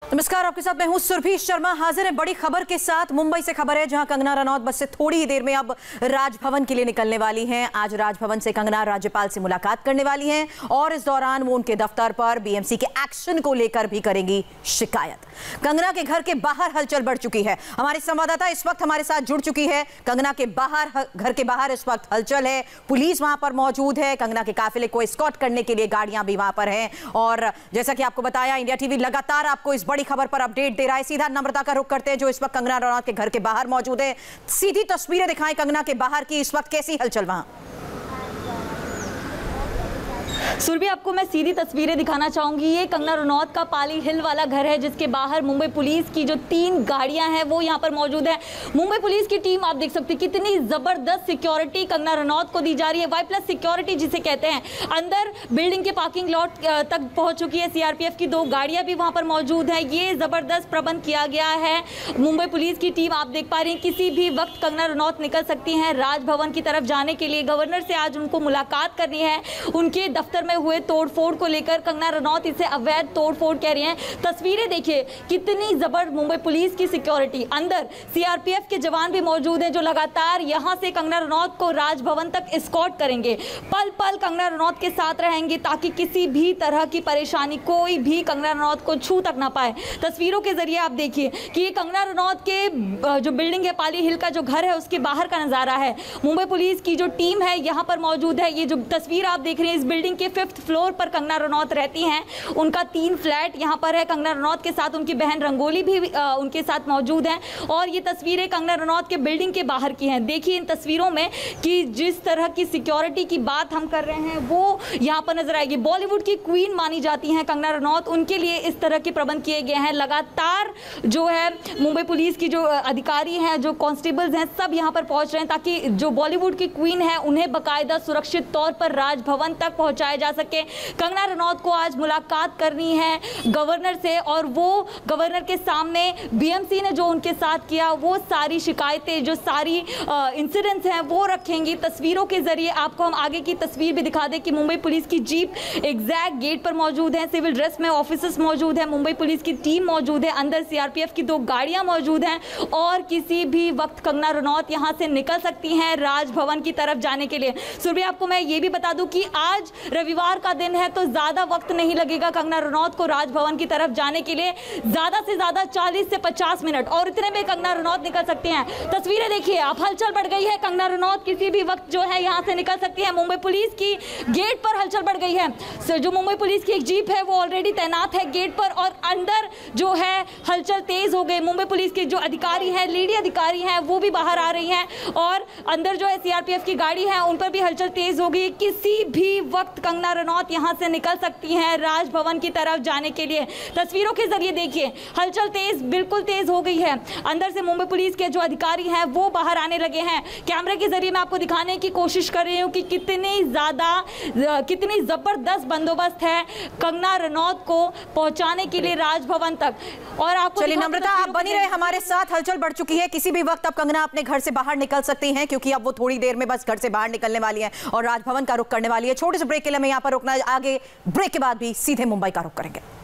नमस्कार, आपके साथ मैं हूं सुरभि शर्मा। हाजिर है बड़ी खबर के साथ। मुंबई से खबर है जहां कंगना रनौत बस से थोड़ी ही देर में अब राजभवन के लिए निकलने वाली हैं। आज राजभवन से कंगना राज्यपाल से मुलाकात करने वाली हैं और इस दौरान वो उनके दफ्तर पर बीएमसी के एक्शन को लेकर भी करेंगी शिकायत। कंगना के घर के बाहर हलचल बढ़ चुकी है। हमारी संवाददाता इस वक्त हमारे साथ जुड़ चुकी है। कंगना के बाहर, घर के बाहर इस वक्त हलचल है। पुलिस वहां पर मौजूद है। कंगना के काफिले को एस्कॉर्ट करने के लिए गाड़ियां भी वहां पर हैं और जैसा कि आपको बताया, इंडिया टीवी लगातार आपको इस बड़ी खबर पर अपडेट दे रहा है। सीधा नम्रता का रुख करते हैं जो इस वक्त कंगना रनौत के घर के बाहर मौजूद है। सीधी तस्वीरें दिखाएं कंगना के बाहर की। इस वक्त कैसी हलचल वहां? सुरभि, आपको मैं सीधी तस्वीरें दिखाना चाहूंगी। ये कंगना रनौत का पाली हिल वाला घर है जिसके बाहर मुंबई पुलिस की जो 3 गाड़ियां हैं वो यहां पर मौजूद है। मुंबई पुलिस की टीम आप देख सकते हैं कितनी जबरदस्त सिक्योरिटी कंगना रनौत को दी जा रही है। Y+ सिक्योरिटी जिसे कहते हैं। अंदर बिल्डिंग के पार्किंग लॉट तक पहुंच चुकी है। सीआरपीएफ की 2 गाड़ियां भी वहां पर मौजूद है। ये जबरदस्त प्रबंध किया गया है। मुंबई पुलिस की टीम आप देख पा रही है किसी भी वक्त कंगना रनौत निकल सकती है राजभवन की तरफ जाने के लिए। गवर्नर से आज उनको मुलाकात करनी है। उनके दफ्तर में हुए तोड़फोड़ को लेकर कंगना रनौत इसे अवैध तोड़फोड़ कह रही हैं। तस्वीरें देखिए कितनी जबरदस्त मुंबई पुलिस की सिक्योरिटी। अंदर सीआरपीएफ के जवान भी मौजूद हैं जो लगातार यहां से कंगना रनौत को राजभवन तक एस्कॉर्ट करेंगे। पल पल कंगना रनौत के साथ रहेंगे ताकि किसी भी तरह की परेशानी कोई भी कंगना रनौत को छू तक ना पाए। तस्वीरों के जरिए आप देखिए कि ये कंगना रनौत के जो बिल्डिंग है, पाली हिल का जो घर है, उसके बाहर का नजारा है। मुंबई पुलिस की जो टीम है यहां पर मौजूद है। ये जो तस्वीर आप देख रहे हैं, इस बिल्डिंग के 5th फ्लोर पर कंगना रनौत रहती हैं। उनका 3 फ्लैट यहां पर है। कंगना रनौत के साथ उनकी बहन रंगोली भी उनके साथ मौजूद हैं और ये तस्वीरें कंगना रनौत के बिल्डिंग के बाहर की हैं। देखिए इन तस्वीरों में कि जिस तरह की सिक्योरिटी की बात हम कर रहे हैं वो यहां पर नजर आएगी। बॉलीवुड की क्वीन मानी जाती हैं कंगना रनौत, उनके लिए इस तरह के प्रबंध किए गए हैं। लगातार जो है मुंबई पुलिस की जो अधिकारी हैं, जो कांस्टेबल्स हैं, सब यहां पर पहुंच रहे हैं ताकि जो बॉलीवुड की क्वीन है उन्हें बाकायदा सुरक्षित तौर पर राजभवन तक पहुंचाया जा सके। कंगना रनौत को आज मुलाकात करनी है गवर्नर से और वो गवर्नर के सामने बीएमसी ने जो उनके साथ किया वो सारी शिकायतें, जो सारी इंसिडेंट्स हैं वो रखेंगी। तस्वीरों के जरिए आपको हम आगे की तस्वीर भी दिखा दें कि मुंबई पुलिस की जीप एग्जैक्ट गेट पर मौजूद है। सिविल ड्रेस में ऑफिसर्स मौजूद है। मुंबई पुलिस की टीम मौजूद है। अंदर सीआरपीएफ की 2 गाड़ियां मौजूद हैं और किसी भी वक्त कंगना रनौत यहां से निकल सकती हैं राजभवन की तरफ जाने के लिए। सुरभि, आपको मैं ये भी बता दूं कि आज रविवार का दिन है तो ज्यादा वक्त नहीं लगेगा कंगना रनौत को राजभवन की तरफ जाने के लिए। ज्यादा से ज्यादा 40 से 50 मिनट और इतने में कंगना रनौत निकल सकते हैं। तस्वीरें देखिए, अब हलचल बढ़ गई है। कंगना रनौत किसी भी वक्त जो है यहां से निकल सकती है। मुंबई पुलिस की गेट पर हलचल बढ़ गई है। जो मुंबई पुलिस की एक जीप है वो ऑलरेडी तैनात है गेट पर और अंदर जो है हलचल तेज हो गई। मुंबई पुलिस के जो अधिकारी हैं, लेडी अधिकारी हैं, वो भी बाहर आ रही हैं और अंदर जो है सीआरपीएफ की गाड़ी है उन पर भी हलचल तेज हो गई। किसी भी वक्त कंगना रनौत यहां से निकल सकती हैं राजभवन की तरफ जाने के लिए। तस्वीरों के जरिए देखिए हलचल बिल्कुल तेज हो गई है। अंदर से मुंबई पुलिस के जो अधिकारी हैं वो बाहर आने लगे हैं। कैमरे के जरिए मैं आपको दिखाने की कोशिश कर रही हूं कि कितनी जबरदस्त बंदोबस्त है कंगना रनौत को पहुंचाने के लिए राजभवन तक। और आपको चलिए नम्रता, आप बनी रहे हमारे साथ। हलचल बढ़ चुकी है। किसी भी वक्त अब कंगना अपने घर से बाहर निकल सकती हैं क्योंकि अब वो थोड़ी देर में बस घर से बाहर निकलने वाली है और राजभवन का रुख करने वाली है। छोटे से ब्रेक के लिए मैं यहाँ पर रुकना, आगे ब्रेक के बाद भी सीधे मुंबई का रुख करेंगे।